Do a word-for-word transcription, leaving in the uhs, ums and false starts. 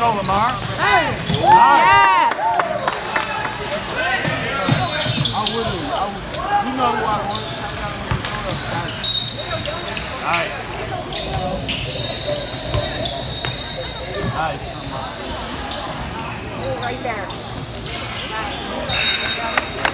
go, Lamar. Hey! Nice. Yeah! I wouldn't. I would. You know who I want. Nice. Nice. Right there. Nice.